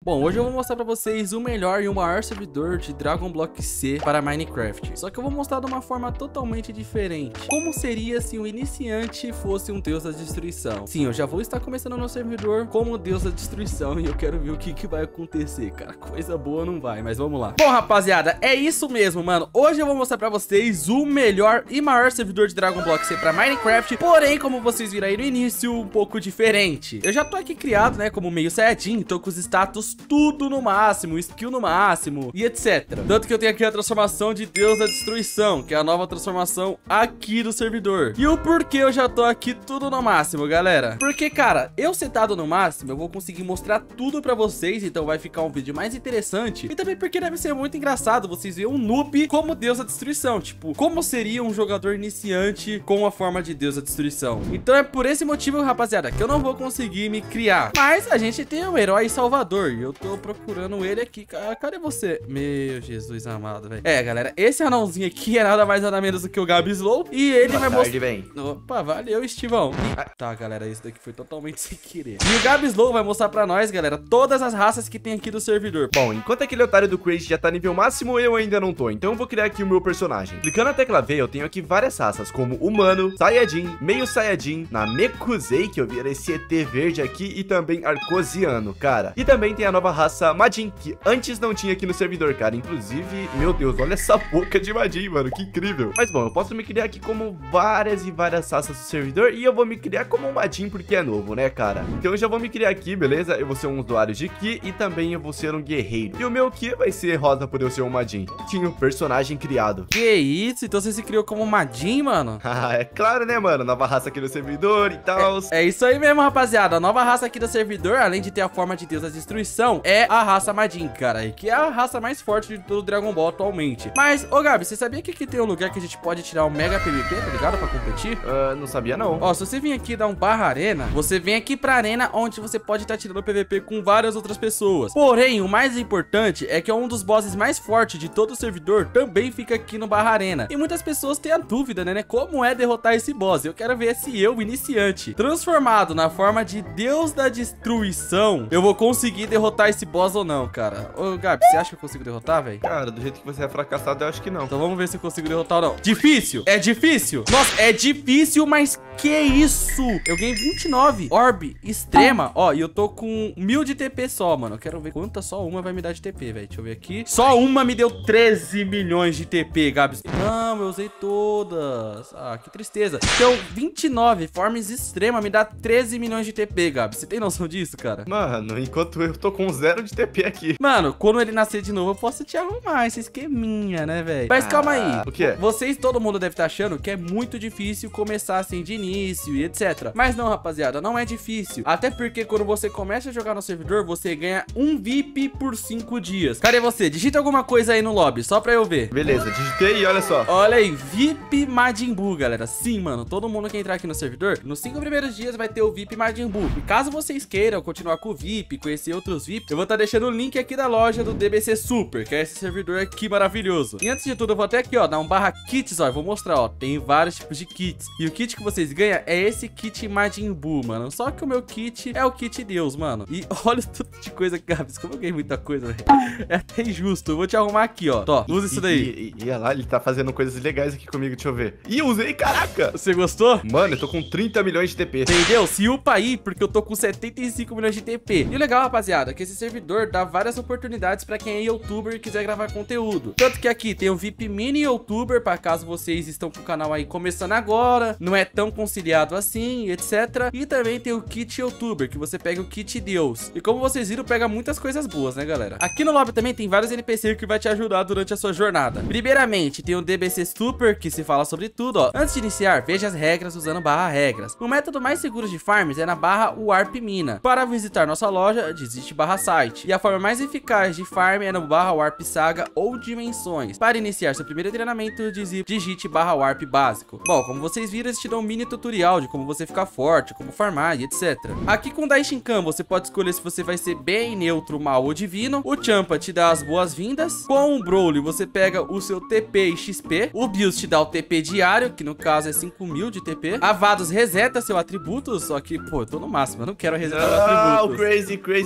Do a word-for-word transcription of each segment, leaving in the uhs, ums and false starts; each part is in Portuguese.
Bom, hoje eu vou mostrar pra vocês o melhor e o maior servidor de Dragon Block C para Minecraft. Só que eu vou mostrar de uma forma totalmente diferente. Como seria se o iniciante fosse um deus da destruição? Sim, eu já vou estar começando no servidor como deus da destruição e eu quero ver o que, que vai acontecer, cara. Coisa boa não vai, mas vamos lá. Bom, rapaziada, é isso mesmo, mano. Hoje eu vou mostrar pra vocês o melhor e maior servidor de Dragon Block C para Minecraft. Porém, como vocês viram aí no início, um pouco diferente. Eu já tô aqui criado, né, como meio Saiyajin. Tô com os status tudo no máximo, skill no máximo e etcétera. Tanto que eu tenho aqui a transformação de Deus da Destruição, que é a nova transformação aqui do servidor. E o porquê eu já tô aqui tudo no máximo, galera? Porque, cara, eu setado no máximo, eu vou conseguir mostrar tudo pra vocês, então vai ficar um vídeo mais interessante. E também porque deve ser muito engraçado vocês verem um noob como Deus da Destruição. Tipo, como seria um jogador iniciante com a forma de Deus da Destruição. Então é por esse motivo, rapaziada, que eu não vou conseguir me criar. Mas a gente tem um herói salvador e eu tô procurando ele aqui. Cadê você? Meu Jesus amado, velho. É, galera, esse anãozinho aqui é nada mais nada menos do que o Gabslow. E ele Boa vai mostrar... bem. Opa, valeu, Estivão. E... Tá, galera, isso daqui foi totalmente sem querer. E o Gabslow vai mostrar pra nós, galera, todas as raças que tem aqui do servidor. Bom, enquanto aquele otário do Crazy já tá nível máximo, eu ainda não tô. Então eu vou criar aqui o meu personagem. Clicando na tecla V, eu tenho aqui várias raças, como Humano, Saiyajin, Meio Saiyajin, Namekusei, que eu vi era esse E T verde aqui, e também Arcosiano, cara. E também tem a nova raça Majin, que antes não tinha aqui no servidor, cara. Inclusive, meu Deus, olha essa boca de Majin, mano, que incrível. Mas bom, eu posso me criar aqui como várias e várias raças do servidor, e eu vou me criar como um Majin porque é novo, né, cara? Então eu já vou me criar aqui, beleza? Eu vou ser um usuário de Ki e também eu vou ser um guerreiro. E o meu Ki vai ser rosa por eu ser um Majin. Tinha um personagem criado. Que isso? Então você se criou como Majin, mano? Ah, é claro, né, mano? Nova raça aqui no servidor e tal. É, é isso aí mesmo, rapaziada. A nova raça aqui do servidor, além de ter a forma de Deus da Destruição, é a raça Majin, cara. E que é a raça mais forte de todo o Dragon Ball atualmente. Mas, ô Gabi, você sabia que aqui tem um lugar que a gente pode tirar um Mega P V P, tá ligado? Pra competir? Uh, não sabia, não. Ó, se você vir aqui dar um barra arena, você vem aqui pra arena, onde você pode estar tirando P V P com várias outras pessoas. Porém, o mais importante é que é um dos bosses mais fortes de todo o servidor também fica aqui no barra arena. E muitas pessoas têm a dúvida, né, né? Como é derrotar esse boss? Eu quero ver se eu, iniciante, transformado na forma de Deus da Destruição, eu vou conseguir derrotar esse boss ou não, cara. Ô, Gabi, você acha que eu consigo derrotar, velho? Cara, do jeito que você é fracassado, eu acho que não. Então vamos ver se eu consigo derrotar ou não. Difícil? É difícil? Nossa, é difícil, mas que isso? Eu ganhei vinte e nove orb extrema. Ó, e eu tô com mil de T P só, mano. Eu quero ver quanta só uma vai me dar de T P, velho. Deixa eu ver aqui. Só uma me deu treze milhões de T P, Gabs. Não, eu usei todas. Ah, que tristeza. Então, vinte e nove formas extrema me dá treze milhões de T P, Gabs. Você tem noção disso, cara? Mano, enquanto eu tô com zero de T P aqui. Mano, quando ele nascer de novo, eu posso te arrumar esse esqueminha, né, velho? Mas ah, calma aí. O quê? Vocês, todo mundo deve estar achando que é muito difícil começar assim de início e etcétera. Mas não, rapaziada, não é difícil. Até porque quando você começa a jogar no servidor, você ganha um V I P por cinco dias. Cadê você? Digita alguma coisa aí no lobby, só pra eu ver. Beleza, digitei e olha só. Olha aí, V I P Majin Buu, galera. Sim, mano, todo mundo que entrar aqui no servidor, nos cinco primeiros dias vai ter o V I P Majin Buu. E caso vocês queiram continuar com o V I P, conhecer outros V I Ps, eu vou estar deixando o link aqui da loja do D B C Super, que é esse servidor aqui maravilhoso. E antes de tudo, eu vou até aqui, ó, dar um barra kits, ó, eu vou mostrar, ó, tem vários tipos de kits. E o kit que vocês ganham é esse kit Majin Buu, mano. Só que o meu kit é o kit Deus, mano. E olha o tanto de coisa, Gabs, como eu ganhei muita coisa, velho. É até injusto. Eu vou te arrumar aqui, ó. Tó, usa isso daí. E, e, e olha lá, ele tá fazendo coisas legais aqui comigo, deixa eu ver. Ih, eu usei, caraca! Você gostou? Mano, eu tô com trinta milhões de T P. Entendeu? Se upa aí, porque eu tô com setenta e cinco milhões de T P. E o legal, rapaziada, é que esse servidor dá várias oportunidades pra quem é youtuber e quiser gravar conteúdo. Tanto que aqui tem o V I P Mini Youtuber, pra caso vocês estão com o canal aí começando agora, não é tão conciliado assim, etcétera. E também tem o Kit Youtuber, que você pega o Kit Deus. E como vocês viram, pega muitas coisas boas, né, galera? Aqui no lobby também tem vários N P Cs que vai te ajudar durante a sua jornada. Primeiramente, tem o D B C Super, que se fala sobre tudo, ó. Antes de iniciar, veja as regras usando barra regras. O método mais seguro de farms é na barra Warp Mina. Para visitar nossa loja, digite barra site. E a forma mais eficaz de farm é no barra Warp Saga ou Dimensões. Para iniciar seu primeiro treinamento, digite barra Warp Básico. Bom, como vocês viram, eles te dão um mini tutorial de como você ficar forte, como farmar e etcétera. Aqui com o Daishinkan, você pode escolher se você vai ser bem, neutro, mal ou divino. O Champa te dá as boas-vindas. Com o Broly, você pega o seu T P e X P. O Bills te dá o T P diário, que no caso é cinco mil de T P. A Vados reseta seu atributo, só que, pô, eu tô no máximo, eu não quero resetar o Ah, atributo. o Crazy, Crazy, Crazy.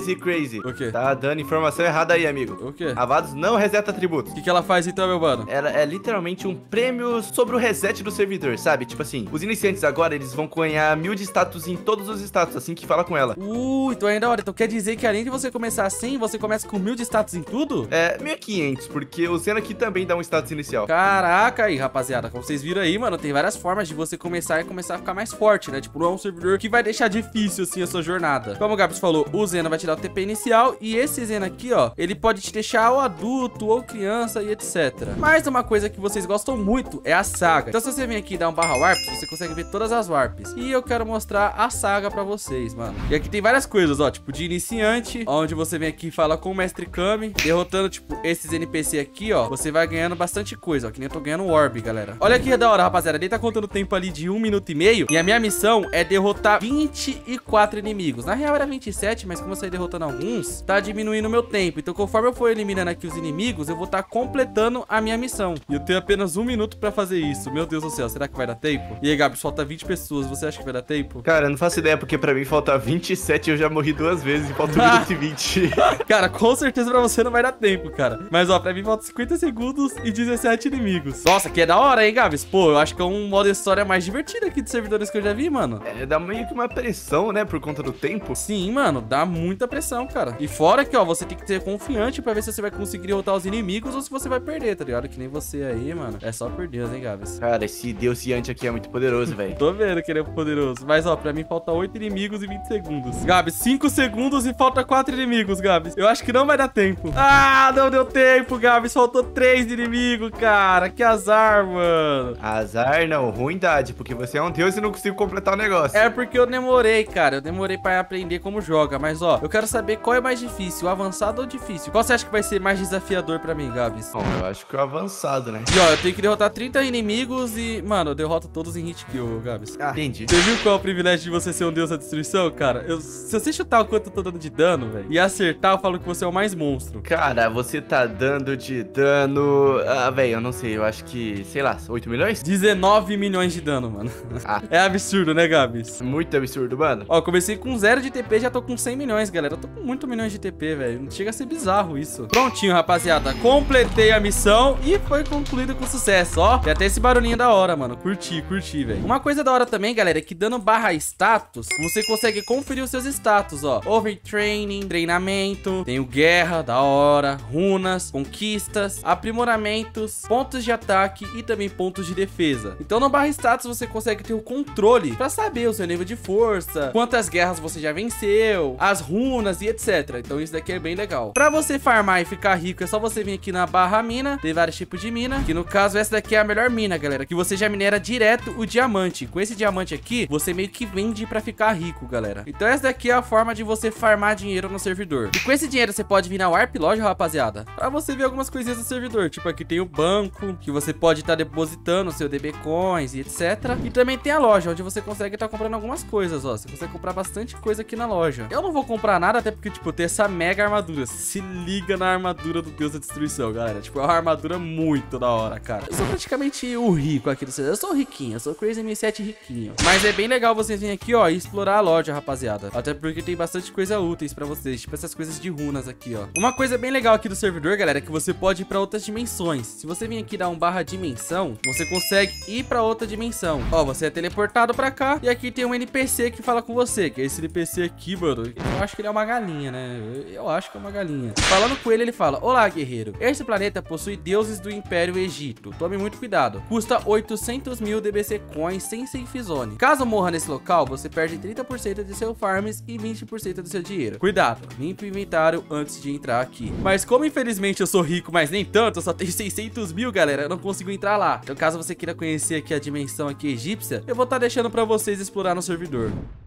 Crazy. O quê? Tá dando informação errada aí, amigo. O quê? A Vados não reseta atributos. O que, que ela faz então, meu mano? Ela é literalmente um prêmio sobre o reset do servidor, sabe? Tipo assim, os iniciantes agora, eles vão ganhar mil de status em todos os status, assim que fala com ela. Uh, então ainda hora. Então quer dizer que além de você começar assim, você começa com mil de status em tudo? É, mil e quinhentos, porque o Zeno aqui também dá um status inicial. Caraca aí, rapaziada. Como vocês viram aí, mano, tem várias formas de você começar e começar a ficar mais forte, né? Tipo, não é um servidor que vai deixar difícil, assim, a sua jornada. Como o Gabs falou, o Zeno vai tirar o T P inicial e esse Zeno aqui, ó, ele pode te deixar ou adulto ou criança e etcétera. Mas uma coisa que vocês gostam muito é a saga. Então se você vir aqui e dar um barra warp, você consegue ver todas as warps. E eu quero mostrar a saga pra vocês, mano. E aqui tem várias coisas, ó, tipo de iniciante, onde você vem aqui e fala com o Mestre Kami, derrotando, tipo, esses N P C aqui, ó, você vai ganhando bastante coisa, ó, que nem eu tô ganhando orb, galera. Olha que da hora, rapaziada, ele tá contando o tempo ali de um minuto e meio, e a minha missão é derrotar vinte e quatro inimigos. Na real era vinte e sete, mas como eu saí derrotando alguns, tá diminuindo o meu tempo. Então conforme eu for eliminando aqui os inimigos, eu vou estar tá completando a minha missão. E eu tenho apenas um minuto pra fazer isso. Meu Deus do céu, será que vai dar tempo? E aí, Gabs, falta vinte pessoas, você acha que vai dar tempo? Cara, eu não faço ideia, porque pra mim falta vinte e sete e eu já morri duas vezes e falta um minuto e vinte. Cara, com certeza pra você não vai dar tempo, cara. Mas ó, pra mim falta cinquenta segundos e dezessete inimigos. Nossa, que é da hora, hein, Gabs? Pô, eu acho que é um modo história mais divertido aqui de servidores que eu já vi, mano. É, dá meio que uma pressão, né, por conta do tempo. Sim, mano, dá muita pressão, cara. E fora que, ó, você tem que ser confiante pra ver se você vai conseguir derrotar os inimigos ou se você vai perder, tá ligado? Que nem você aí, mano. É só por Deus, hein, Gabs? Cara, esse Deus Ciante aqui é muito poderoso, velho. Tô vendo que ele é poderoso. Mas, ó, pra mim falta oito inimigos e vinte segundos. Gabs, cinco segundos e falta quatro inimigos, Gabs. Eu acho que não vai dar tempo. Ah, não deu tempo, Gabs. Faltou três inimigos, cara. Que azar, mano. Azar não, ruindade, porque você é um deus e não consigo completar o negócio. É porque eu demorei, cara. Eu demorei pra aprender como joga. Mas, ó, eu quero saber qual é mais difícil, o avançado ou o difícil. Qual você acha que vai ser mais desafiador pra mim, Gabs? Bom, eu acho que é o avançado, né? E, ó, eu tenho que derrotar trinta inimigos e, mano, eu derroto todos em hit kill, Gabs. Ah, entendi. Você viu qual é o privilégio de você ser um deus da destruição, cara? Eu, se você chutar o quanto eu tô dando de dano, velho, e acertar, eu falo que você é o mais monstro. Cara, você tá dando de dano... Ah, velho, eu não sei, eu acho que, sei lá, oito milhões? dezenove milhões de dano, mano. Ah. É absurdo, né, Gabs? Muito absurdo, mano. Ó, comecei com zero de T P, já tô com cem milhões, galera. Eu tô com muito milhões de T P, velho. Chega a ser bizarro isso. Prontinho, rapaziada. Completei a missão e foi concluído com sucesso, ó. Tem até esse barulhinho da hora, mano. Curti, curti, velho. Uma coisa da hora também, galera, é que dando barra status, você consegue conferir os seus status, ó. Overtraining, treinamento, tem o guerra, da hora, runas, conquistas, aprimoramentos, pontos de ataque e também pontos de defesa. Então no barra status você consegue ter o controle pra saber o seu nível de força, quantas guerras você já venceu, as runas e etcétera. Então isso daqui é bem legal. Pra você farmar e ficar rico, é só você vir aqui na barra mina, tem vários tipos de mina, que no caso essa daqui é a melhor mina, galera, que você já minera direto o diamante. Com esse diamante aqui, você meio que vende pra ficar rico, galera. Então essa daqui é a forma de você farmar dinheiro no servidor. E com esse dinheiro você pode vir na Warp Loja, rapaziada, pra você ver algumas coisinhas do servidor. Tipo, aqui tem o banco, que você pode estar tá depositando o seu D B Coins e etcétera. E também tem a loja, onde você consegue estar tá comprando algumas coisas, ó. Você consegue comprar bastante coisa aqui na loja. Eu não vou comprar nada, até porque, tipo, tem essa mega armadura. Se liga na armadura do Deus da Destruição, galera. Tipo, é uma armadura muito da hora, cara. Eu sou praticamente o rico aqui do servidor. Eu sou riquinho, eu sou Crazy M sete riquinho. Mas é bem legal vocês virem aqui, ó, e explorar a loja, rapaziada. Até porque tem bastante coisa úteis pra vocês, tipo essas coisas de runas aqui, ó. Uma coisa bem legal aqui do servidor, galera, é que você pode ir pra outras dimensões. Se você vir aqui dar um barra dimensão, você consegue ir pra outra dimensão. Ó, você é teleportado pra cá e aqui tem um N P C que fala com você, que é esse N P C aqui, mano. Eu acho que ele é uma galinha, né? Eu, eu acho que é uma galinha. Falando com ele, ele fala: olá, guerreiro. Este planeta possui deuses do Império Egito. Tome muito cuidado. Custa oitocentos mil D B C Coins sem Safe Zone. Caso morra nesse local, você perde trinta por cento de seu farms e vinte por cento do seu dinheiro. Cuidado, limpe o inventário antes de entrar aqui. Mas como infelizmente eu sou rico, mas nem tanto, eu só tenho seiscentos mil, galera, eu não consigo entrar lá. Então caso você queira conhecer aqui a dimensão aqui egípcia, eu vou estar deixando pra vocês explorar no servidor.